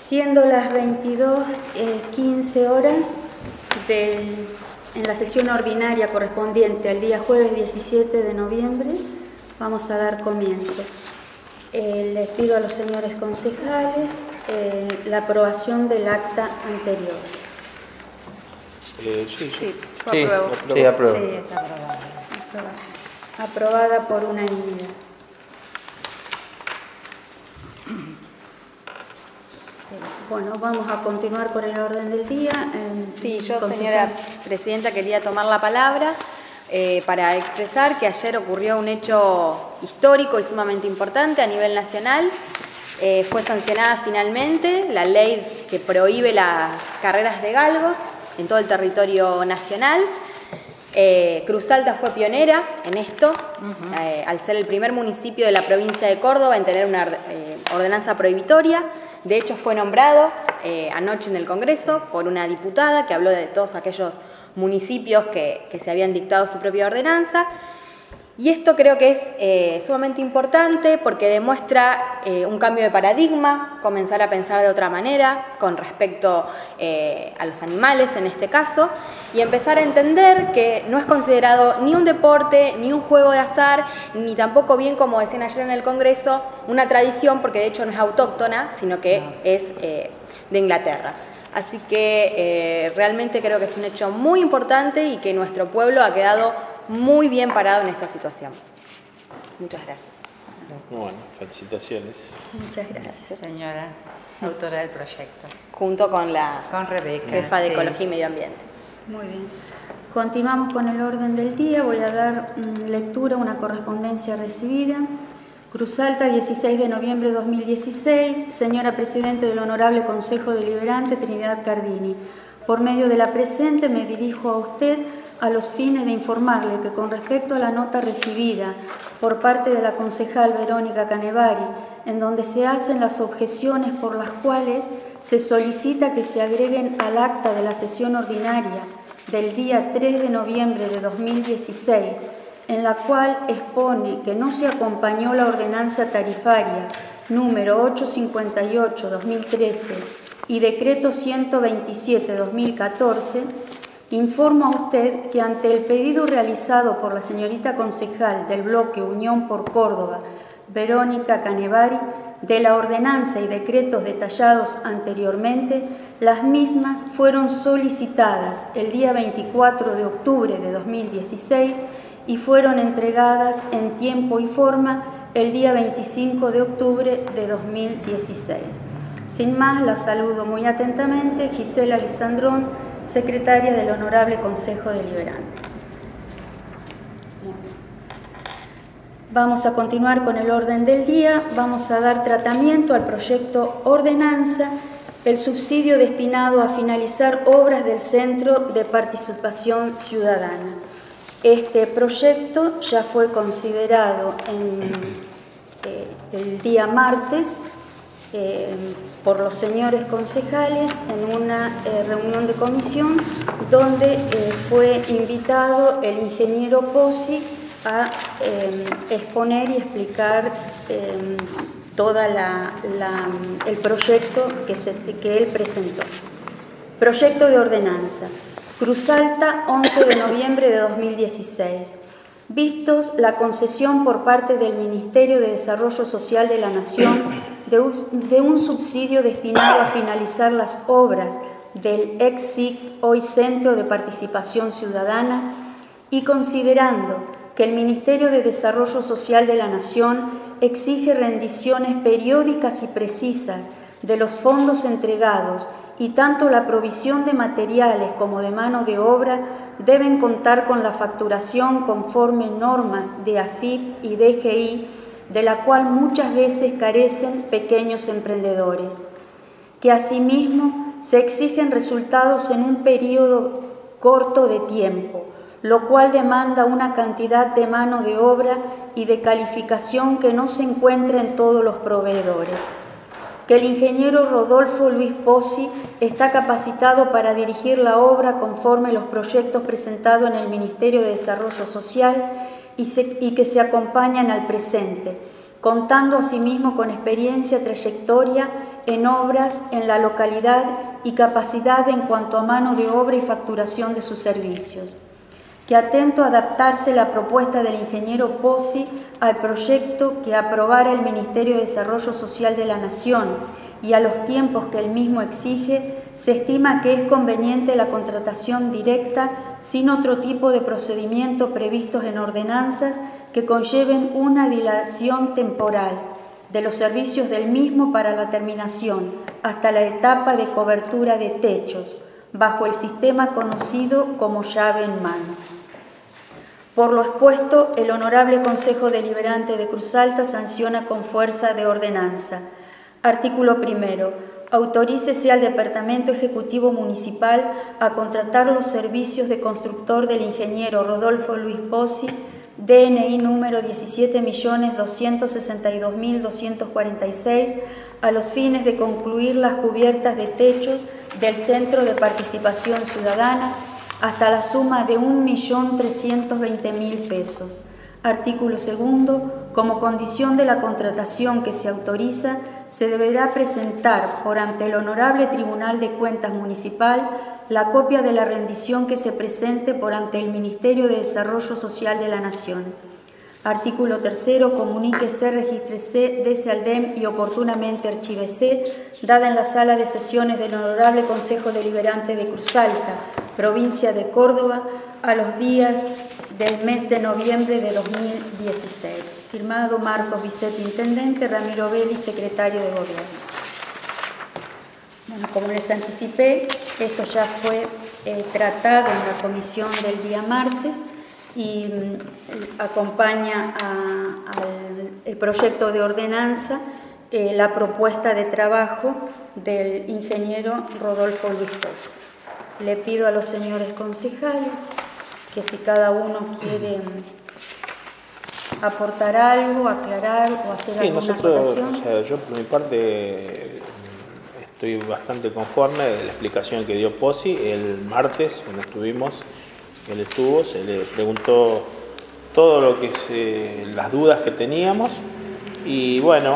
Siendo las 22:15 horas en la sesión ordinaria correspondiente al día jueves 17 de noviembre, vamos a dar comienzo. Les pido a los señores concejales la aprobación del acta anterior. Sí, Yo apruebo. Sí, apruebo. Sí, está aprobada. Aprobada por unanimidad. Bueno, vamos a continuar con el orden del día. Sí, yo, señora presidenta, quería tomar la palabra para expresar que ayer ocurrió un hecho histórico y sumamente importante a nivel nacional. Fue sancionada finalmente la ley que prohíbe las carreras de galgos en todo el territorio nacional. Cruz Alta fue pionera en esto, al ser el primer municipio de la provincia de Córdoba en tener una ordenanza prohibitoria. De hecho, fue nombrado anoche en el Congreso por una diputada que habló de todos aquellos municipios que se habían dictado su propia ordenanza. Y esto creo que es sumamente importante porque demuestra un cambio de paradigma, comenzar a pensar de otra manera con respecto a los animales en este caso, y empezar a entender que no es considerado ni un deporte, ni un juego de azar, ni tampoco, bien como decían ayer en el Congreso, una tradición, porque de hecho no es autóctona, sino que es de Inglaterra. Así que realmente creo que es un hecho muy importante y que nuestro pueblo ha quedado muy bien parado en esta situación. Muchas gracias. Bueno, felicitaciones. Muchas gracias. Señora, autora del proyecto. Junto con la Rebeca, jefa de sí. Ecología y Medio Ambiente. Muy bien. Continuamos con el orden del día. Voy a dar lectura a una correspondencia recibida. Cruz Alta, 16 de noviembre de 2016. Señora Presidente del Honorable Consejo Deliberante, Trinidad Cardini. Por medio de la presente me dirijo a usted a los fines de informarle que con respecto a la nota recibida por parte de la concejal Verónica Canevari, en donde se hacen las objeciones por las cuales se solicita que se agreguen al acta de la sesión ordinaria del día 3 de noviembre de 2016, en la cual expone que no se acompañó la ordenanza tarifaria número 858-2013 y decreto 127-2014, informo a usted que ante el pedido realizado por la señorita concejal del bloque Unión por Córdoba, Verónica Canevari, de la ordenanza y decretos detallados anteriormente, las mismas fueron solicitadas el día 24 de octubre de 2016 y fueron entregadas en tiempo y forma el día 25 de octubre de 2016. Sin más, la saludo muy atentamente, Gisela Lisandrón, secretaria del Honorable Consejo Deliberante. Vamos a continuar con el orden del día. Vamos a dar tratamiento al proyecto Ordenanza, el subsidio destinado a finalizar obras del Centro de Participación Ciudadana. Este proyecto ya fue considerado el día martes por los señores concejales en una reunión de comisión donde fue invitado el ingeniero Pozzi a exponer y explicar todo el proyecto que él presentó. Proyecto de ordenanza. Cruz Alta, 11 de noviembre de 2016. Vistos la concesión por parte del Ministerio de Desarrollo Social de la Nación de un subsidio destinado a finalizar las obras del ex-SIC, hoy Centro de Participación Ciudadana, y considerando que el Ministerio de Desarrollo Social de la Nación exige rendiciones periódicas y precisas de los fondos entregados y tanto la provisión de materiales como de mano de obra deben contar con la facturación conforme normas de AFIP y DGI, de la cual muchas veces carecen pequeños emprendedores. Que asimismo se exigen resultados en un periodo corto de tiempo, lo cual demanda una cantidad de mano de obra y de calificación que no se encuentra en todos los proveedores. Que el ingeniero Rodolfo Luis Pozzi está capacitado para dirigir la obra conforme los proyectos presentados en el Ministerio de Desarrollo Social y que se acompañan al presente, contando asimismo con experiencia, trayectoria en obras en la localidad y capacidad en cuanto a mano de obra y facturación de sus servicios. Que atento a adaptarse la propuesta del ingeniero Pozzi al proyecto que aprobara el Ministerio de Desarrollo Social de la Nación y a los tiempos que el mismo exige, se estima que es conveniente la contratación directa sin otro tipo de procedimiento previstos en ordenanzas que conlleven una dilación temporal de los servicios del mismo para la terminación hasta la etapa de cobertura de techos, bajo el sistema conocido como llave en mano. Por lo expuesto, el Honorable Consejo Deliberante de Cruz Alta sanciona con fuerza de ordenanza. Artículo primero. Autorícese al Departamento Ejecutivo Municipal a contratar los servicios de constructor del ingeniero Rodolfo Luis Pozzi, DNI número 17.262.246, a los fines de concluir las cubiertas de techos del Centro de Participación Ciudadana hasta la suma de 1.320.000 pesos. Artículo segundo. Como condición de la contratación que se autoriza, se deberá presentar por ante el Honorable Tribunal de Cuentas Municipal la copia de la rendición que se presente por ante el Ministerio de Desarrollo Social de la Nación. Artículo tercero. Comuníquese, regístrese, dese al DEM y oportunamente archívese, dada en la sala de sesiones del Honorable Consejo Deliberante de Cruz Alta, provincia de Córdoba, a los días del mes de noviembre de 2016. Firmado Marcos Bisset, Intendente, Ramiro Belli, Secretario de Gobierno. Bueno, como les anticipé, esto ya fue tratado en la comisión del día martes y acompaña al proyecto de ordenanza la propuesta de trabajo del ingeniero Rodolfo Luis Pozzi. Le pido a los señores concejales que si cada uno quiere aportar algo, aclarar o hacer alguna acotación. O sea, yo por mi parte estoy bastante conforme de la explicación que dio Pozzi. El martes, cuando estuvimos, él estuvo, se le preguntó todo lo que las dudas que teníamos y bueno,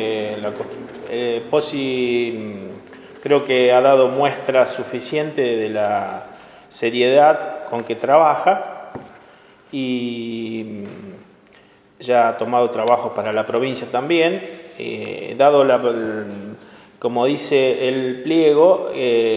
Pozzi creo que ha dado muestra suficiente de la seriedad con que trabaja y ya ha tomado trabajos para la provincia también, dado como dice el pliego,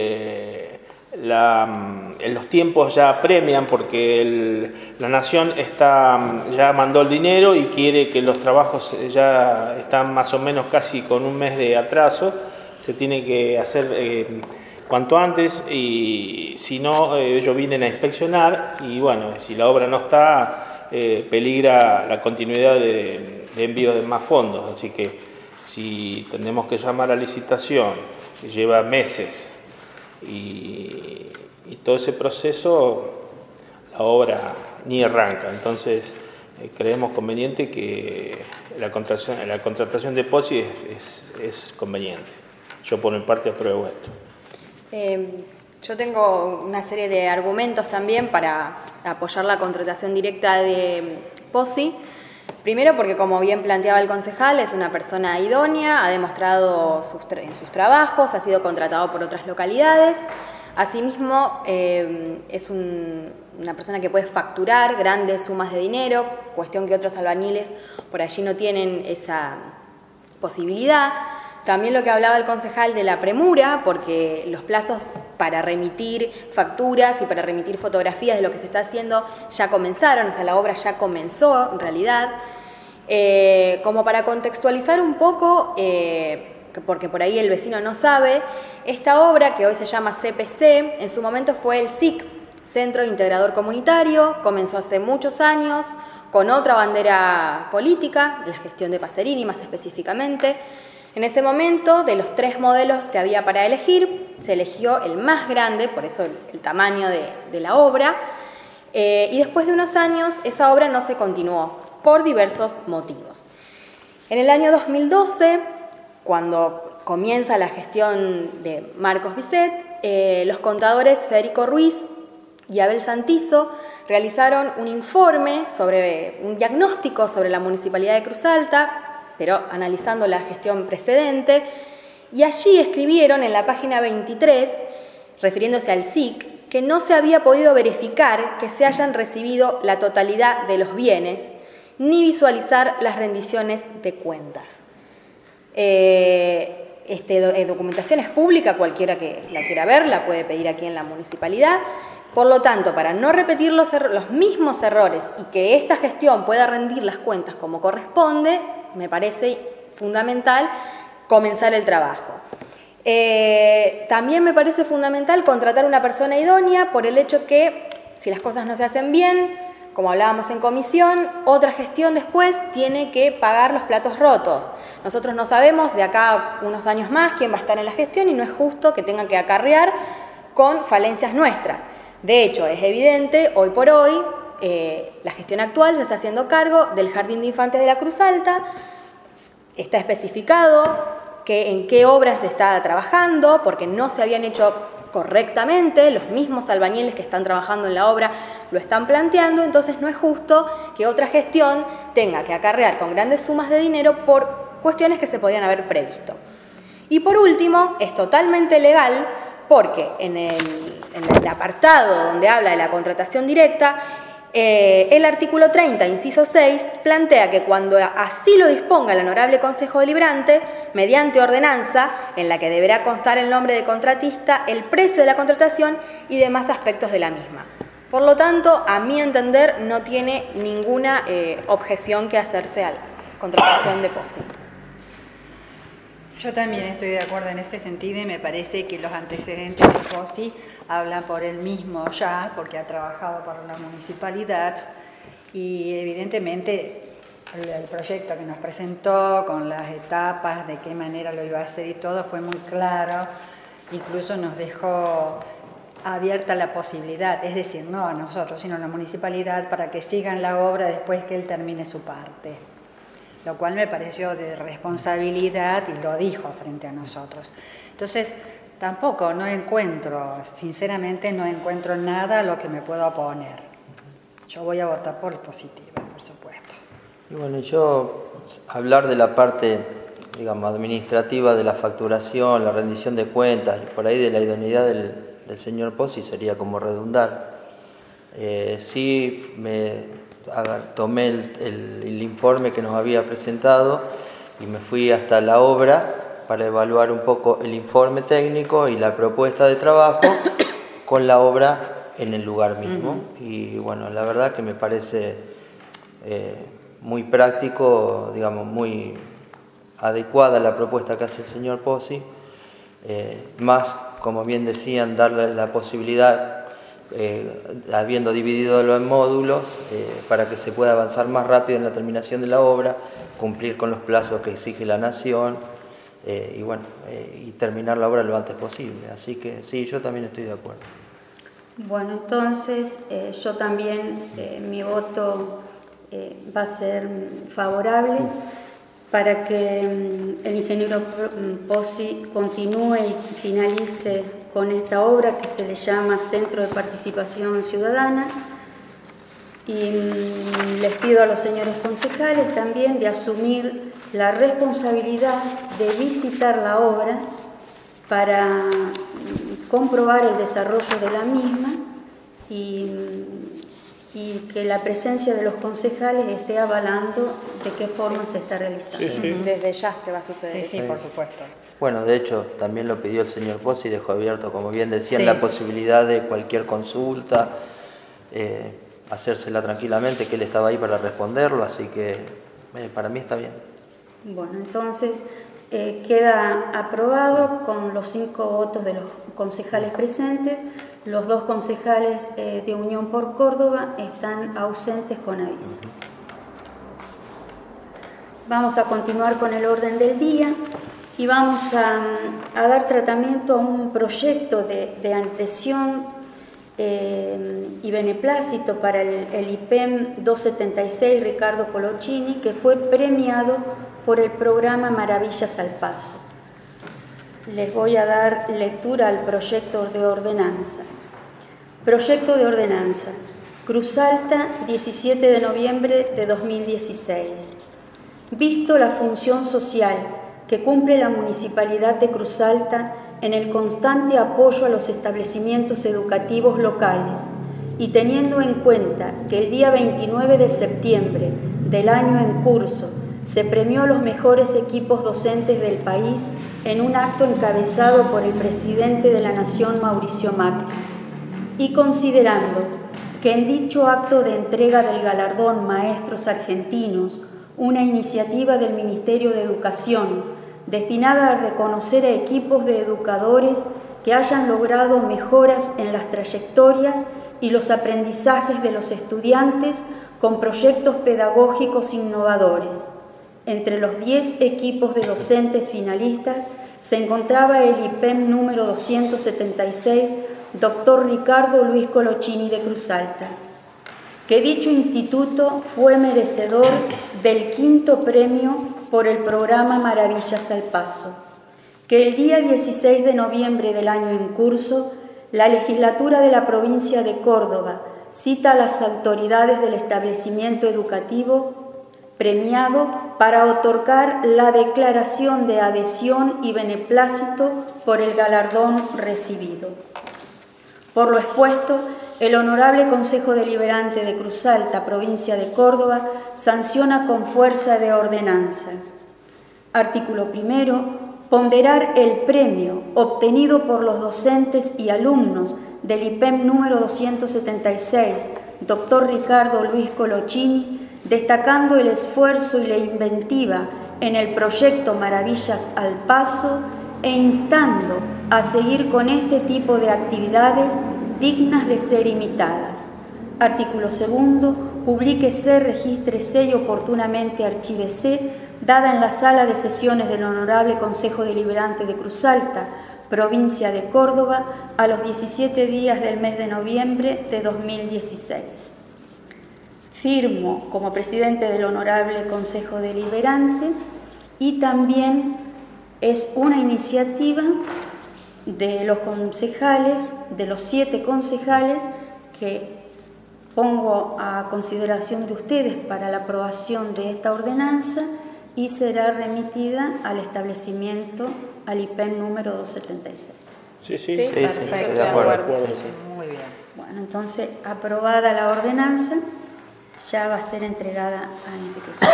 los tiempos ya apremian porque la Nación ya mandó el dinero y quiere que los trabajos ya están más o menos casi con un mes de atraso, se tiene que hacer cuanto antes y si no ellos vienen a inspeccionar y bueno, si la obra no está peligra la continuidad de envío de más fondos, así que si tenemos que llamar a licitación que lleva meses y todo ese proceso la obra ni arranca, entonces creemos conveniente que la contratación de Pozzi es conveniente. Yo por mi parte apruebo esto. Yo tengo una serie de argumentos también para apoyar la contratación directa de Pozzi. Primero porque, como bien planteaba el concejal, es una persona idónea, ha demostrado en sus trabajos, ha sido contratado por otras localidades. Asimismo, es una persona que puede facturar grandes sumas de dinero, cuestión que otros albañiles por allí no tienen esa posibilidad. También lo que hablaba el concejal de la premura, porque los plazos para remitir facturas y para remitir fotografías de lo que se está haciendo ya comenzaron, o sea, la obra ya comenzó en realidad. Como para contextualizar un poco, porque por ahí el vecino no sabe, esta obra que hoy se llama CPC, en su momento fue el CIC, Centro Integrador Comunitario, comenzó hace muchos años con otra bandera política, la gestión de Pacerini más específicamente. En ese momento, de los 3 modelos que había para elegir, se eligió el más grande, por eso el tamaño de la obra, y después de unos años esa obra no se continuó, por diversos motivos. En el año 2012, cuando comienza la gestión de Marcos Bisset, los contadores Federico Ruiz y Abel Santizo realizaron un informe un diagnóstico sobre la Municipalidad de Cruz Alta, pero analizando la gestión precedente, Y allí escribieron en la página 23, refiriéndose al SIC, que no se había podido verificar que se hayan recibido la totalidad de los bienes, ni visualizar las rendiciones de cuentas. Documentación es pública, cualquiera que la quiera ver, la puede pedir aquí en la municipalidad. Por lo tanto, para no repetir los mismos errores y que esta gestión pueda rendir las cuentas como corresponde, me parece fundamental comenzar el trabajo. También me parece fundamental contratar una persona idónea por el hecho que si las cosas no se hacen bien, como hablábamos en comisión, otra gestión después tiene que pagar los platos rotos. Nosotros no sabemos de acá a unos años más quién va a estar en la gestión y no es justo que tengan que acarrear con falencias nuestras. De hecho, es evidente, hoy por hoy, la gestión actual se está haciendo cargo del Jardín de Infantes de la Cruz Alta, está especificado en qué obras se está trabajando, porque no se habían hecho correctamente, los mismos albañiles que están trabajando en la obra lo están planteando, entonces no es justo que otra gestión tenga que acarrear con grandes sumas de dinero por cuestiones que se podían haber previsto. Y por último, es totalmente legal porque en el apartado donde habla de la contratación directa, el artículo 30, inciso 6, plantea que cuando así lo disponga el Honorable Consejo Deliberante, mediante ordenanza, en la que deberá constar el nombre del contratista, el precio de la contratación y demás aspectos de la misma. Por lo tanto, a mi entender, no tiene ninguna objeción que hacerse a la contratación de POSI. Yo también estoy de acuerdo en este sentido y me parece que los antecedentes de POSI hablan por él mismo ya, porque ha trabajado para la municipalidad y evidentemente el proyecto que nos presentó con las etapas, de qué manera lo iba a hacer y todo fue muy claro, incluso nos dejó abierta la posibilidad, es decir, no a nosotros, sino a la municipalidad para que sigan la obra después que él termine su parte. Lo cual me pareció de responsabilidad y lo dijo frente a nosotros. Entonces, tampoco sinceramente no encuentro nada a lo que me pueda oponer. Yo voy a votar por el positivo, por supuesto. Y bueno, yo hablar de la parte, digamos, administrativa de la facturación, la rendición de cuentas, y por ahí de la idoneidad del señor Pozzi sería como redundar. Sí tomé el informe que nos había presentado y me fui hasta la obra para evaluar un poco el informe técnico y la propuesta de trabajo con la obra en el lugar mismo. Y bueno, la verdad que me parece muy práctico, digamos, muy adecuada la propuesta que hace el señor Pozzi, más, como bien decían, darle la posibilidad, habiendo dividido en módulos, para que se pueda avanzar más rápido en la terminación de la obra, cumplir con los plazos que exige la Nación y bueno, y terminar la obra lo antes posible. Así que sí, yo también estoy de acuerdo. Bueno, entonces yo también, mi voto va a ser favorable para que el ingeniero Pozzi continúe y finalice con esta obra que se le llama Centro de Participación Ciudadana. Y les pido a los señores concejales también de asumir la responsabilidad de visitar la obra para comprobar el desarrollo de la misma y que la presencia de los concejales esté avalando de qué forma se está realizando. Sí. Desde ya que va a suceder. Sí, por supuesto. Bueno, de hecho, también lo pidió el señor Pozzi y dejó abierto, como bien decían, la posibilidad de cualquier consulta, hacérsela tranquilamente, que él estaba ahí para responderlo, así que para mí está bien. Bueno, entonces queda aprobado con los 5 votos de los concejales presentes. Los 2 concejales de Unión por Córdoba están ausentes con aviso. Vamos a continuar con el orden del día y vamos a dar tratamiento a un proyecto de adhesión y beneplácito para el IPEM 276 Ricardo Colochini, que fue premiado por el programa Maravillas al Paso. Les voy a dar lectura al proyecto de ordenanza. Proyecto de ordenanza. Cruz Alta, 17 de noviembre de 2016. Visto la función social, que cumple la Municipalidad de Cruz Alta en el constante apoyo a los establecimientos educativos locales y teniendo en cuenta que el día 29 de septiembre del año en curso se premió los mejores equipos docentes del país en un acto encabezado por el presidente de la Nación, Mauricio Macri, y considerando que en dicho acto de entrega del galardón Maestros Argentinos, una iniciativa del Ministerio de Educación destinada a reconocer a equipos de educadores que hayan logrado mejoras en las trayectorias y los aprendizajes de los estudiantes con proyectos pedagógicos innovadores. Entre los 10 equipos de docentes finalistas se encontraba el IPEM número 276, Dr. Ricardo Luis Colochini de Cruz Alta, que dicho instituto fue merecedor del 5º premio por el programa Maravillas al Paso, que el día 16 de noviembre del año en curso, la legislatura de la provincia de Córdoba cita a las autoridades del establecimiento educativo premiado para otorgar la declaración de adhesión y beneplácito por el galardón recibido. Por lo expuesto, el Honorable Consejo Deliberante de Cruz Alta, provincia de Córdoba, sanciona con fuerza de ordenanza. Artículo 1. Ponderar el premio obtenido por los docentes y alumnos del IPEM número 276, Dr. Ricardo Luis Colochini, destacando el esfuerzo y la inventiva en el proyecto Maravillas al Paso e instando a seguir con este tipo de actividades dignas de ser imitadas. Artículo 2. Publíquese, regístrese y oportunamente archívese, dada en la sala de sesiones del Honorable Consejo Deliberante de Cruz Alta, provincia de Córdoba, a los 17 días del mes de noviembre de 2016. Firmo como presidente del Honorable Consejo Deliberante y también es una iniciativa de los concejales, de los 7 concejales que pongo a consideración de ustedes para la aprobación de esta ordenanza y será remitida al establecimiento, al IPEM número 276. Sí, Perfecto, de acuerdo. Muy bien. Bueno, entonces, aprobada la ordenanza, ya va a ser entregada a la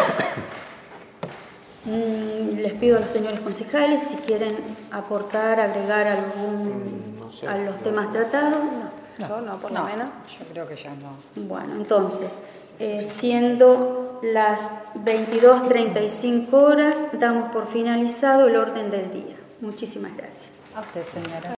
institución. Les pido a los señores concejales si quieren aportar, agregar a los temas tratados. Yo no, por lo menos. Yo creo que ya no. Bueno, entonces, siendo las 22:35 horas, damos por finalizado el orden del día. Muchísimas gracias. A usted, señora.